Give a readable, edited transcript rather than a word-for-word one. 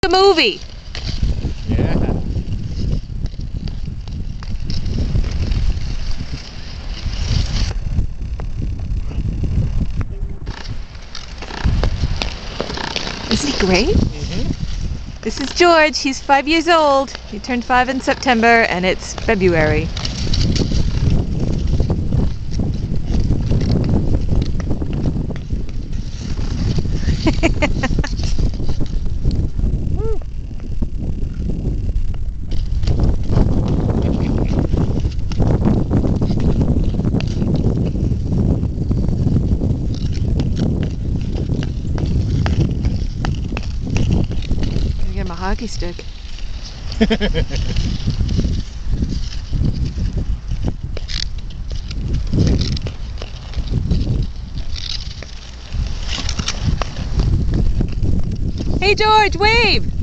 the movie. Yeah. Isn't he great? Mm-hmm. This is George. He's 5 years old. He turned 5 in September, and it's February. Gonna get him a hockey stick. Hey George, wave!